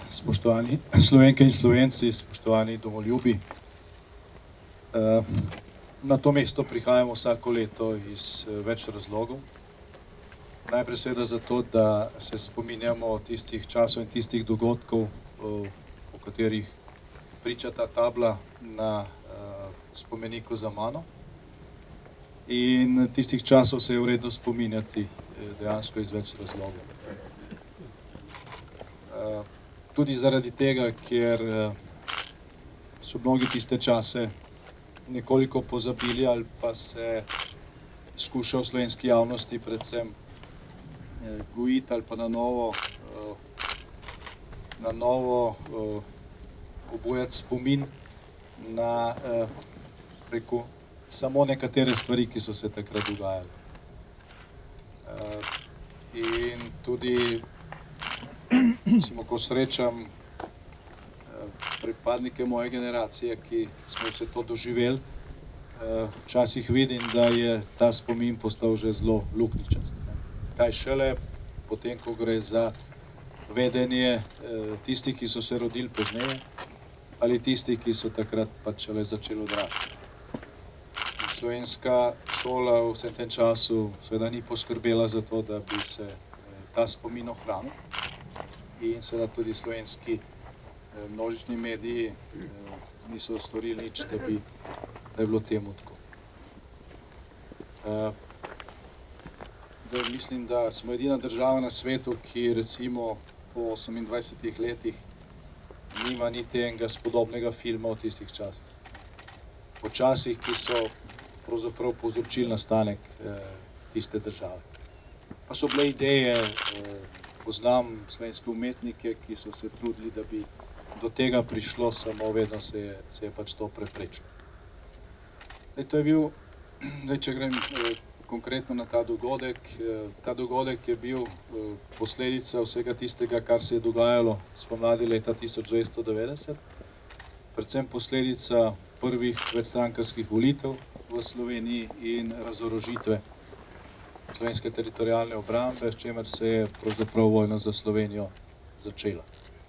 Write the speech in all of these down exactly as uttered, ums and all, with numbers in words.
Spoštovani Slovenke in Slovenci, spoštovani domoljubi. Na to mesto prihajamo vsako leto iz več razlogov. Najprej seveda zato, da se spominjamo tistih časov in tistih dogodkov, o katerih priča ta tabla na spomeniku za mano. In tistih časov se je vredno spominjati dejansko iz več razlogov. Tudi zaradi tega, ker so mnogi tiste čase nekoliko pozabili ali pa se skuša v slovenski javnosti predvsem gojiti ali pa na novo, na novo obujati spomin na preko samo nekatere stvari, ki so se takrat dogajale. In tudi recimo, ko srečam pripadnike moje generacije, ki smo vse to doživeli, včasih vidim, da je ta spomin postal že zelo luknjičast. Kaj šele potem, ko gre za vedenje tistih, ki so se rodili pozneje, ali tistih, ki so takrat pač šele začeli odraščati. Slovenska šola v vsem tem času seveda ni poskrbela za to, da bi se ta spomin ohranil. In seveda tudi slovenski množični mediji niso storili nič, da bi da je bilo temu tako. Da mislim, da smo edina država na svetu, ki recimo po osemindvajsetih letih nima niti enega spodobnega filma v tistih časih. O časih, ki so pravzaprav povzročili nastanek tiste države. Pa so bile ideje, poznam slovenske umetnike, ki so se trudili, da bi do tega prišlo, samo vedno se je, se je pač to preprečilo. To je bil, če grem konkretno na ta dogodek, ta dogodek je bil posledica vsega tistega, kar se je dogajalo spomladi leta tisoč devetsto devetdeset, predvsem posledica prvih večstrankarskih volitev v Sloveniji in razorožitve slovenske teritorialne obrambe, s čimer se je pravzaprav vojna za Slovenijo začela.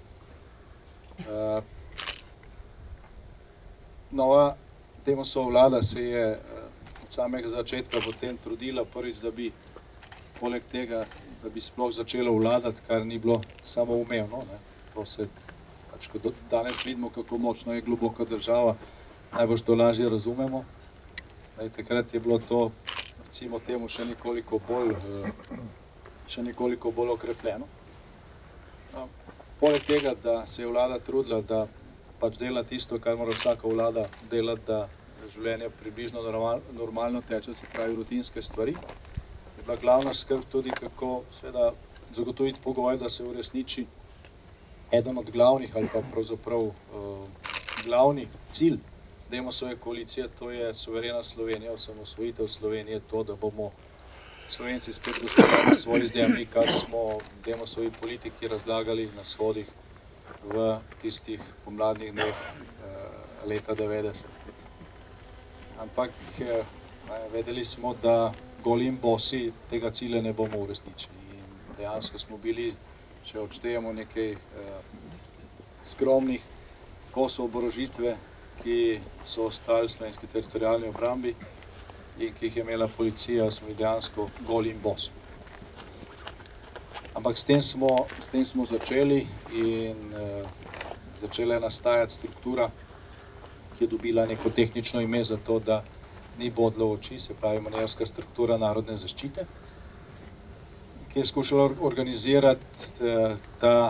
Nova Demosova vlada se je od samega začetka potem trudila prvič, da bi poleg tega, da bi sploh začela vladati, kar ni bilo samoumevno. To se, pač ko danes vidimo, kako močno je globoka država, najbolj to lažje razumemo. Takrat je bilo to, recimo temu, še nekoliko bolj, še nekoliko bolj okrepljeno. Poleg tega, da se je vlada trudila, da pač dela tisto, kar mora vsaka vlada delati, da življenje približno normalno teče, se pravi rutinske stvari, je bila glavna skrb tudi, kako seveda zagotoviti pogoje, da se uresniči eden od glavnih ali pa pravzaprav glavni cilj Demosove koalicije, to je suverena Slovenija, osamosvojitev Slovenije, to, da bomo Slovenci spet gospodarili svoji zemlji, kar smo Demosovi politiki razlagali na shodih v tistih pomladnih dneh leta devetdeset. Ampak vedeli smo, da goli in bosi tega cilja ne bomo uresničili. In dejansko smo bili, če odštejemo nekaj skromnih kosov oborožitve, ki so ostali v slovenski teritorialni obrambi in ki jih je imela policija, smo dejansko goli in bosi. Ampak s tem smo, s tem smo začeli in začela je nastajati struktura, ki je dobila neko tehnično ime za to, da ni bodla v oči, se pravi manevrska struktura narodne zaščite, ki je skušala organizirati ta,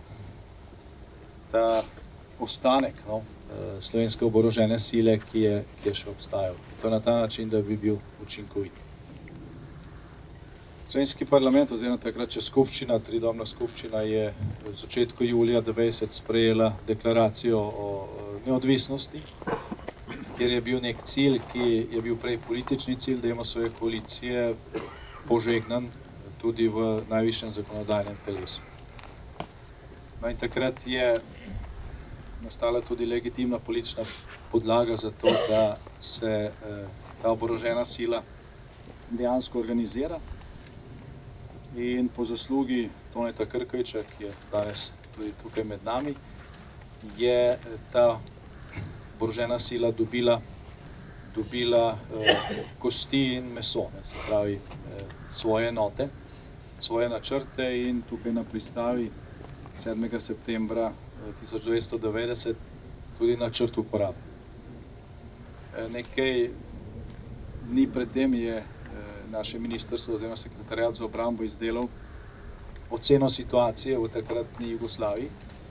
ta ostanek, no, slovenske oborožene sile, ki je, ki je še obstajal. To na ta način, da bi bil učinkovit. Slovenski parlament, oziroma takrat še skupščina, tridomna skupščina, je v začetku julija devetdeset sprejela deklaracijo o neodvisnosti, kjer je bil nek cilj, ki je bil prej politični cilj Demosove koalicije, požegnan tudi v najvišjem zakonodajnem telesu. No in takrat je nastala tudi legitimna politična podlaga za to, da se ta oborožena sila dejansko organizira. in po zaslugi Toneta Krkoviča, ki je danes tudi tukaj med nami, je ta oborožena sila dobila, dobila eh, kosti in meso, ne, se pravi eh, svoje enote, svoje načrte, in tukaj na pristavi sedmega septembra tisoč devetsto devetdeset tudi načrt uporabe. Eh, nekaj dni predtem je naše ministrstvo oziroma sekretariat za obrambo izdelal oceno situacije v takratni Jugoslaviji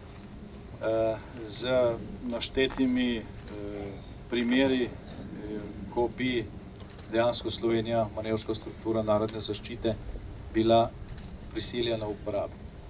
z naštetimi primeri, ko bi dejansko Slovenija, manevrska struktura narodne zaščite, bila prisiljena v uporabo.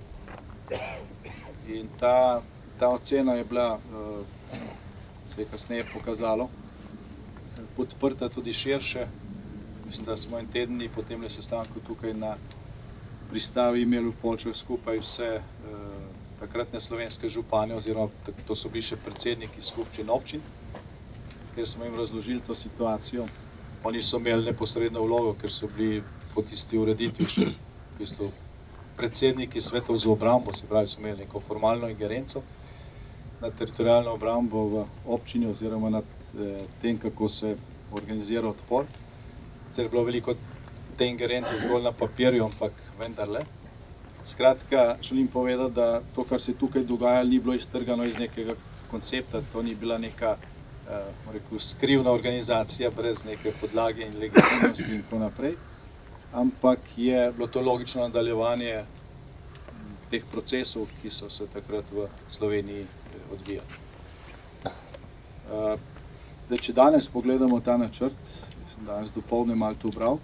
In ta, ta ocena je bila, se je kasneje pokazalo, podprta tudi širše. Mislim, da smo en teden dni po temle sestanku tukaj na pristavi imeli v Poljčah skupaj vse eh, takratne slovenske župane, oziroma to so bili še predsedniki skupščin občin, ker smo jim razložili to situacijo. Oni so imeli neposredno vlogo, ker so bili po tisti ureditvi še v bistvu predsedniki svetov za obrambo, se pravi, so imeli neko formalno ingerenco na teritorijalno obrambo v občini oziroma nad eh, tem, kako se organizira odpor. Sicer je bilo veliko te ingerence zgolj na papirju, ampak vendarle. Skratka, želim povedati, da to, kar se tukaj dogaja, ni bilo iztrgano iz nekega koncepta, to ni bila neka eh, rekel, skrivna organizacija brez neke podlage in legitimnosti in tako naprej, ampak je bilo to logično nadaljevanje teh procesov, ki so se takrat v Sloveniji odvijali. Eh, da, če danes pogledamo ta načrt, danes dopoldne malo to bral,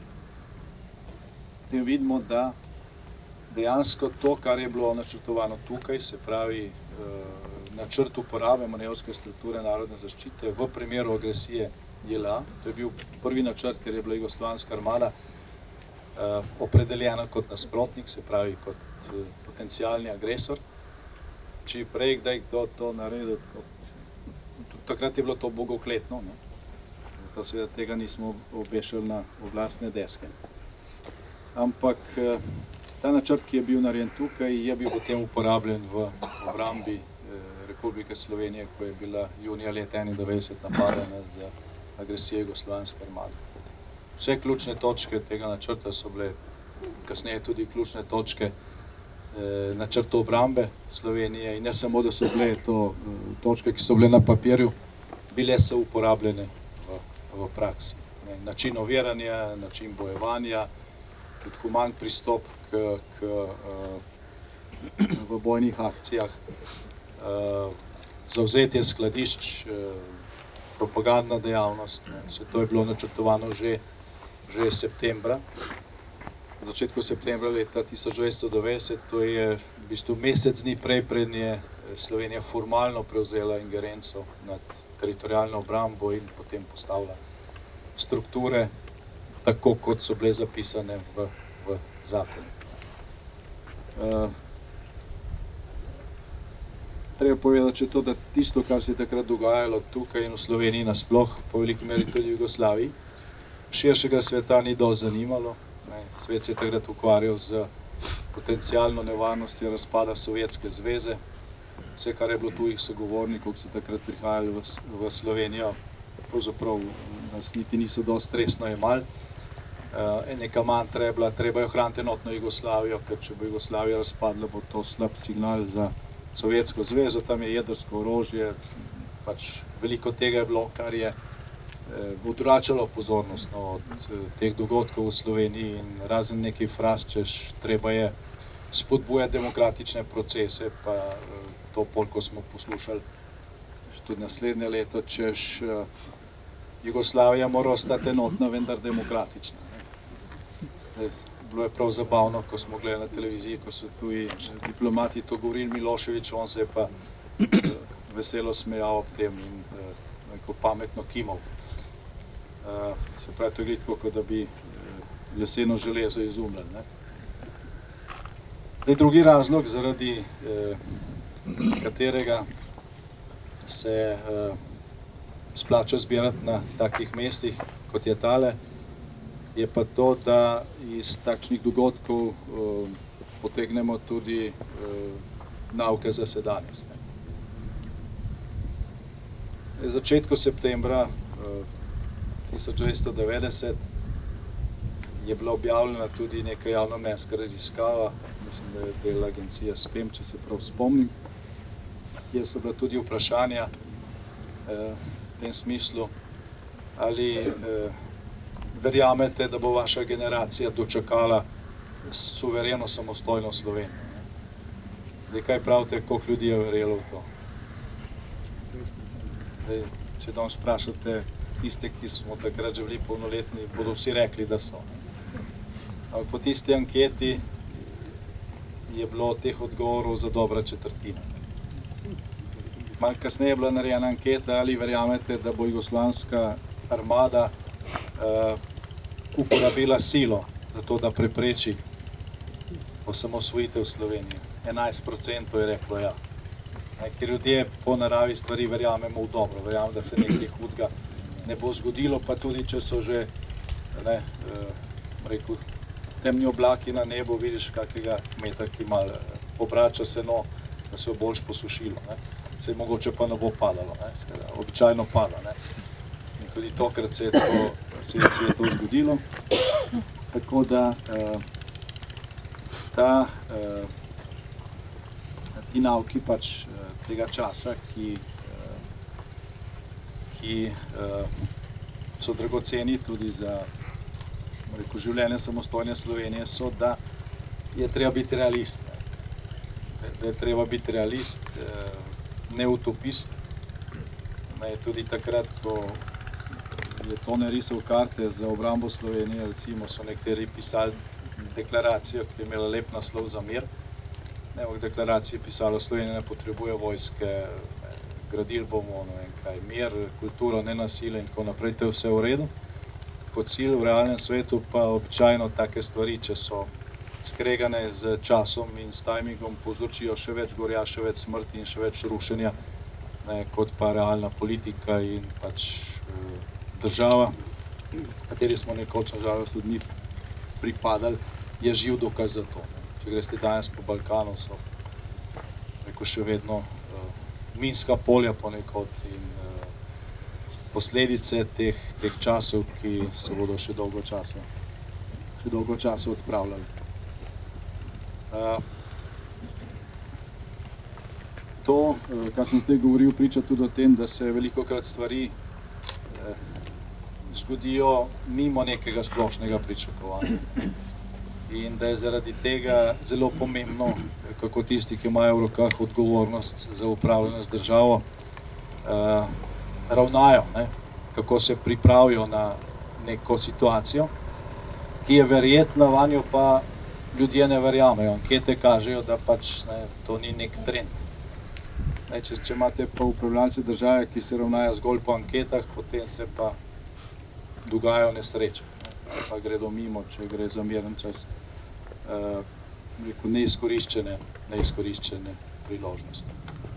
potem vidimo, da dejansko to, kar je bilo načrtovano tukaj, se pravi načrt uporabe manevrske strukture narodne zaščite v primeru agresije J L A, to je bil prvi načrt, ker je bila jugoslovanska armada opredeljena kot nasprotnik, se pravi kot potencialni agresor. Če prej kdaj kdo to naredil, takrat je bilo to bogokletno, ne? To seveda tega nismo obešali na oblastne deske. Ampak ta načrt, ki je bil narejen tukaj, je bil potem uporabljen v obrambi Republike Slovenije, ko je bila junija leta enaindevetdeset napadena za agresijo jugoslovanske armade. Vse ključne točke tega načrta so bile kasneje tudi ključne točke načrta obrambe Slovenije, in ne samo, da so bile to točke, ki so bile na papirju, bile so uporabljene v praksi. Način oviranja, način bojevanja, tudi human pristop k, k, v bojnih akcijah, zavzetje skladišč, propagandna dejavnost. Vse to je bilo načrtovano že, že septembra. V začetku septembra leta tisoč devetsto devetdeset, to je v bistvu mesec dni prej, preden je Slovenija formalno prevzela ingerenco nad teritorijalno obrambo in potem postavila strukture tako, kot so bile zapisane v, v zakonu. Uh, treba povedati, če to, da tisto, kar se je takrat dogajalo tukaj in v Sloveniji nasploh, po veliki meri tudi v Jugoslaviji, širšega sveta ni dosti zanimalo. Ne. Svet se je takrat ukvarjal z potencialno nevarnostjo razpada Sovjetske zveze. Vse, kar je bilo tujih sogovornikov, ki so takrat prihajali v, v Slovenijo, pravzaprav nas niti niso dosti resno jemali. Uh, neka mantra je bila, treba je ohraniti enotno Jugoslavijo, ker če bo Jugoslavija razpadla, bo to slab signal za Sovjetsko zvezo, tam je jedrsko orožje, pač veliko tega je bilo, kar je eh, odvračalo pozornost no, od eh, teh dogodkov v Sloveniji, in razen nekaj fraz, češ treba je spodbujati demokratične procese, pa eh, to pol, ko smo poslušali tudi naslednje leto, češ eh, Jugoslavija mora ostati enotna, vendar demokratična. Ne. Bilo je prav zabavno, ko smo gledali na televiziji, ko so tuji diplomati to govorili, Milošević, on se je pa eh, veselo smejal ob tem in eh, neko pametno kimal. Eh, se pravi, to je glitko, kot da bi eh, leseno železo izumljali. Ne. Zdaj, drugi razlog, zaradi eh, katerega se eh, splača zbirati na takih mestih, kot je tale, je pa to, da iz takšnih dogodkov potegnemo tudi nauke za sedanjost. V začetku septembra tisoč devetsto devetdeset je bila objavljena tudi neka javnomnenjska raziskava, mislim, da je del agencije S P E M, če se prav spomnim, kjer so bila tudi vprašanja v tem smislu, ali verjamete, da bo vaša generacija dočakala suvereno samostojno Slovenijo. Zdaj, kaj pravite, koliko ljudi je verjelo v to? Zdaj, če danes vprašate tiste, ki smo takrat že bili polnoletni, bodo vsi rekli, da so. Ampak po tisti anketi je bilo teh odgovorov za dobra četrtina. Malo kasneje je bila narejena anketa, ali verjamete, da bo jugoslovanska armada uh, uporabila silo za to, da prepreči osamosvojitev Slovenije. enajst procentov je reklo ja. Ker ljudje po naravi stvari verjamemo v dobro, verjamemo, da se nekaj hudega ne bo zgodilo, pa tudi, če so že ne, uh, rekel, temni oblaki na nebu, vidiš kakega kmeta, ki malo obrača seno, da se bo boljš posušilo. Ne. Se mogoče pa ne bo padalo, ne. Seveda, običajno pada. Ne. In tudi tokrat se je to, se je, se je to zgodilo. Tako da uh, ta, uh, ti nauki pač uh, tega časa, ki, uh, ki uh, so dragoceni tudi za rekel, življenje samostojne Slovenije, so, da je treba biti realist. Ne. Da je treba biti realist, uh, ne utopist. Ne, tudi takrat, ko je to narisal karte za obrambo Slovenije, recimo so nekateri pisali deklaracijo, ki je imela lep naslov za mir. Ne, v deklaraciji je pisalo, Slovenija ne potrebuje vojske, ne, gradili bomo ne vem kaj, mir, kulturo, nenasilje in tako naprej, to je vse v redu. Kot cilj v realnem svetu pa običajno take stvari, če so skregane z časom in s timingom, povzročijo še več gorja, še več smrti in še več rušenja, ne, kot pa realna politika in pač eh, država, kateri smo nekoč na žalost od njih pripadali, je živ dokaz za to. Ne. Če greste danes po Balkanu, so rekel, še vedno uh, minska polja ponekod in uh, posledice teh, teh časov, ki se bodo še dolgo časa, še dolgo časa odpravljali. Uh, to, uh, kar sem zdaj govoril, priča tudi o tem, da se velikokrat stvari uh, zgodijo mimo nekega splošnega pričakovanja. In da je zaradi tega zelo pomembno, kako tisti, ki imajo v rokah odgovornost za upravljanje z državo, uh, ravnajo, ne? Kako se pripravijo na neko situacijo, ki je verjetna, vanjo pa ljudje ne verjamejo. Ankete kažejo, da pač ne, to ni nek trend. Ne, če, če imate pa upravljalce države, ki se ravnajo zgolj po anketah, potem se pa dogajajo nesreče. Ne? Pa gredo mimo, če gre za miren čas. Uh, rekel, neizkoriščene, neizkoriščene priložnosti.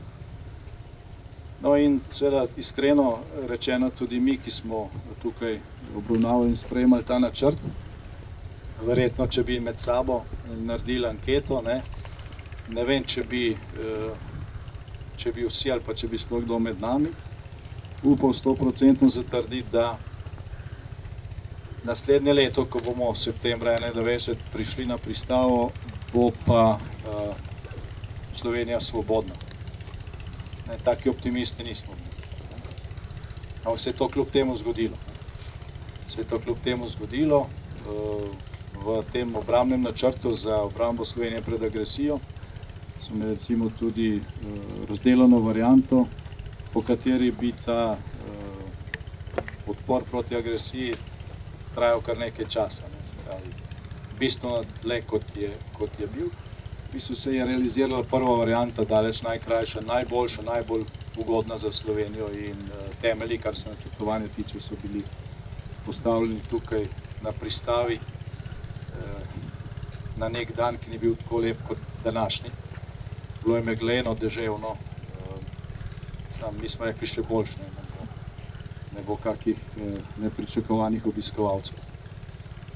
No in seveda iskreno rečeno tudi mi, ki smo tukaj obravnavali in sprejemali ta načrt, verjetno, če bi med sabo naredili anketo, ne, ne vem, če bi, uh, če bi vsi ali pa če bi sploh kdo med nami upal sto procentno zatrditi, da naslednje leto, ko bomo v septembra enaindevetdeset prišli na pristavo, bo pa uh, Slovenija svobodna. Ne, taki optimisti nismo. Ampak se je to kljub temu zgodilo. Se je to kljub temu zgodilo uh, v tem obrambnem načrtu za obrambo Slovenije pred agresijo. So imeli recimo tudi uh, razdeljeno varianto, po kateri bi ta uh, odpor proti agresiji trajal kar nekaj časa, ne, se pravi, bistveno dlje, kot je, kot je bil. V bistvu se je realizirala prva varianta, daleč najkrajša, najboljša, najbolj ugodna za Slovenijo in uh, temelji, kar se načrtovanja tiče, so bili postavljeni tukaj na pristavi uh, na nek dan, ki ni bil tako lep kot današnji. Bilo je megleno, deževno, uh, sam, mi smo rekli še boljše, ne bo kakih nepričakovanih obiskovalcev.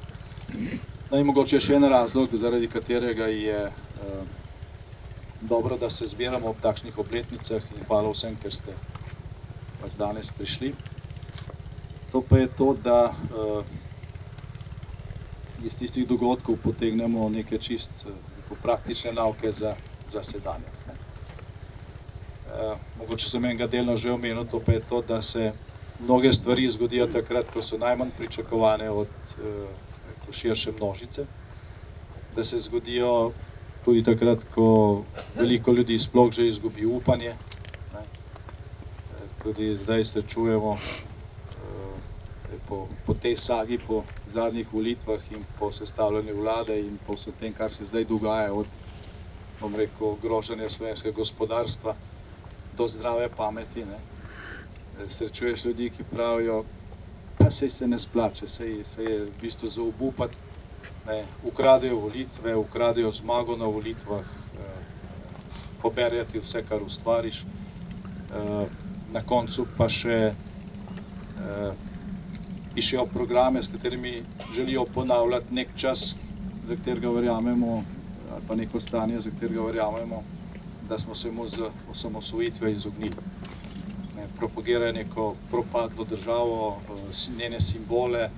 No in mogoče še en razlog, zaradi katerega je dobro, da se zbiramo ob takšnih obletnicah, in hvala vsem, ker ste pač danes prišli. To pa je to, da iz tistih dogodkov potegnemo neke čist praktične nauke za, za sedanjost. Mogoče sem enega delno že omenil, to pa je to, da se mnoge stvari zgodijo takrat, ko so najmanj pričakovane od širše množice, da se zgodijo tudi takrat, ko veliko ljudi sploh že izgubi upanje. Tudi zdaj se čujemo po, po tej sagi, po zadnjih volitvah in po sestavljanju vlade in po vsem tem, kar se zdaj dogaja, od, bom rekel, ogrožanja slovenskega gospodarstva do zdrave pameti. Ne. Srečuješ ljudi, ki pravijo, pa sej se ne splače, sej, sej je v bistvu za obupati, ne, ukradejo volitve, ukradejo zmago na volitvah, eh, poberjajo ti vse, kar ustvariš, eh, na koncu pa še eh, pišejo programe, s katerimi želijo ponavljati nek čas, za katerega verjamemo, ali pa neko stanje, za katerega verjamemo, da smo se mu z osamosvojitve izognili. Ne, propagirajo neko propadlo državo, njene simbole,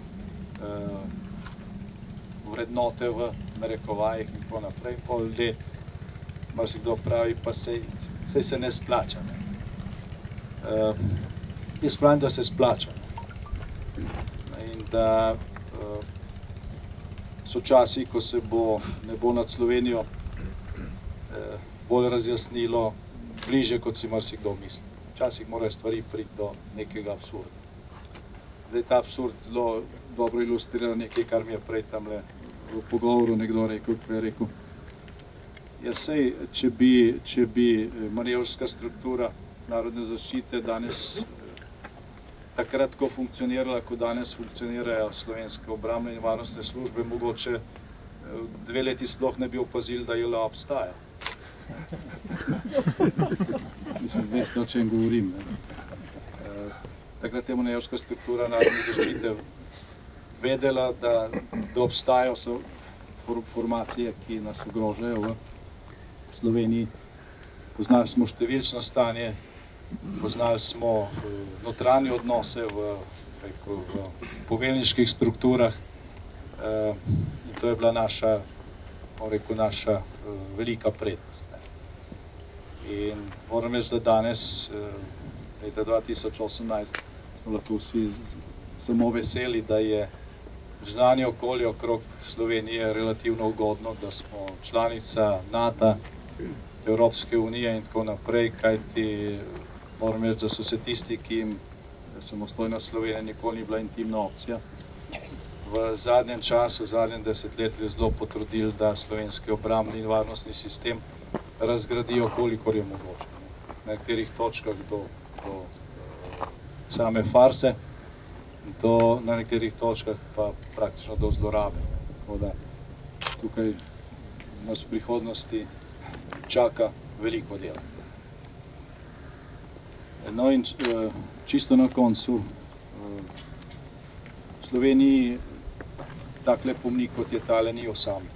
vrednote v narekovajih in tako naprej. Pol ljudje, marsikdo pravi, pa sej, sej se ne splača. Ne. Uh, jaz pravim, da se splača. Ne. In da uh, so časi, ko se bo nebo nad Slovenijo uh, bolj razjasnilo, bliže, kot si marsikdo misli. Včasih morajo stvari priti do nekega absurda. Zdaj ta absurd zelo dobro ilustrira nekaj, kar mi je prej tamle v pogovoru nekdo rekel, ko je rekel, ja sej, če bi, če bi manevrska struktura narodne zaščite danes takrat, ko funkcionirala, ko danes funkcionirajo slovenske obrambne in varnostne službe, mogoče dve leti sploh ne bi opazili, da J L A obstaja. Mislim, veste, o čem govorim. Ne? Takrat je manevrska struktura narodne zaščite vedela, da, da obstajajo so formacije, ki nas ogrožajo v Sloveniji. Poznali smo številčno stanje, poznali smo notranje odnose v, rekel, v poveljniških strukturah in to je bila naša, rekel, naša velika prednost. Ne. In moram reči, da danes, leta dva tisoč osemnajst, smo lahko vsi samo veseli, da je zunanje okolje okrog Slovenije relativno ugodno, da smo članica NATO, Evropske unije in tako naprej, kajti moram reči, da so se tisti, ki jim samostojna Slovenija nikoli ni bila intimna opcija, v zadnjem času, v zadnjem desetletju zelo potrudili, da slovenski obrambni in varnostni sistem razgradijo, kolikor je mogoče. Na nekaterih točkah do, do same farse, do, na nekaterih točkah pa praktično do zlorabe. Tako da tukaj nas v prihodnosti čaka veliko dela. No in čisto na koncu, v Sloveniji takle pomnik, kot je tale, ni osamljen.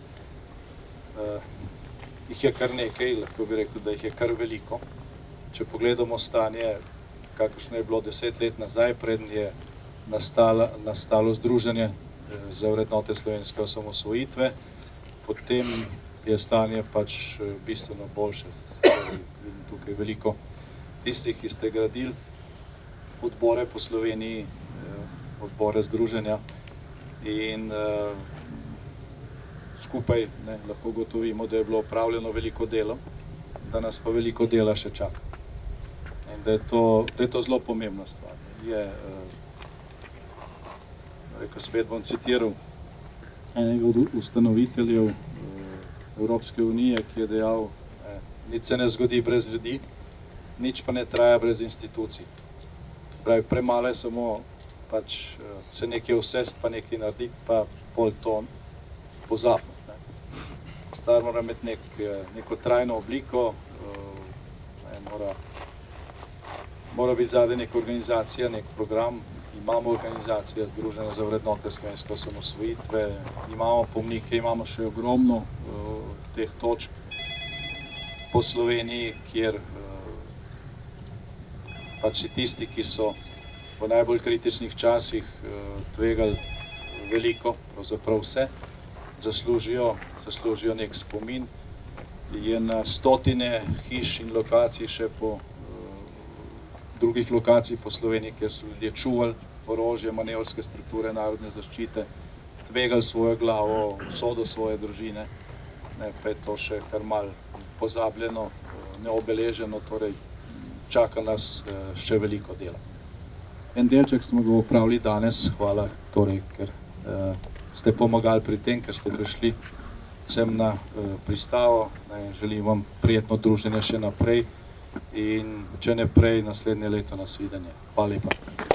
Jih je kar nekaj, lahko bi rekel, da jih je kar veliko. Če pogledamo stanje, kakršno je bilo deset let nazaj, preden je nastala, nastalo združenje za vrednote slovenske osamosvojitve, potem je stanje pač bistveno boljše. Vidim tukaj veliko tistih, ki ste gradili odbore po Sloveniji, odbore združenja in uh, skupaj ne, lahko gotovimo, da je bilo opravljeno veliko delo, da nas pa veliko dela še čaka. In da je to, da je to zelo pomembna stvar. Je, uh, rekel, spet bom citiral enega od ustanoviteljev uh, Evropske unije, ki je dejal, eh, nič se ne zgodi brez ljudi, nič pa ne traja brez institucij. Pravi, premalo je samo pač se nekaj vsest, pa nekaj narediti, pa pol to pozabiti. Ne. Stvar mora imeti nek, neko trajno obliko, ne, mora, mora biti zadaj neka organizacija, nek program imamo organizacije Združenja za vrednote slovenske osamosvojitve, imamo pomnike, imamo še ogromno uh, teh točk po Sloveniji, kjer uh, pač tisti, ki so v najbolj kritičnih časih uh, tvegali veliko, pravzaprav vse, zaslužijo, zaslužijo nek spomin. Je na stotine hiš in lokacij še po drugih lokacij po Sloveniji, kjer so ljudje čuvali orožje, manevrske strukture narodne zaščite, tvegali svojo glavo, usodo svoje družine, ne, pa je to še kar malo pozabljeno, neobeleženo, torej čaka nas še veliko dela. En delček smo ga opravili danes, hvala, torej, ker eh, ste pomagali pri tem, ker ste prišli sem na eh, pristavo, ne, želim vam prijetno druženje še naprej, in če ne prej, naslednje leto nasvidenje. Hvala lepa.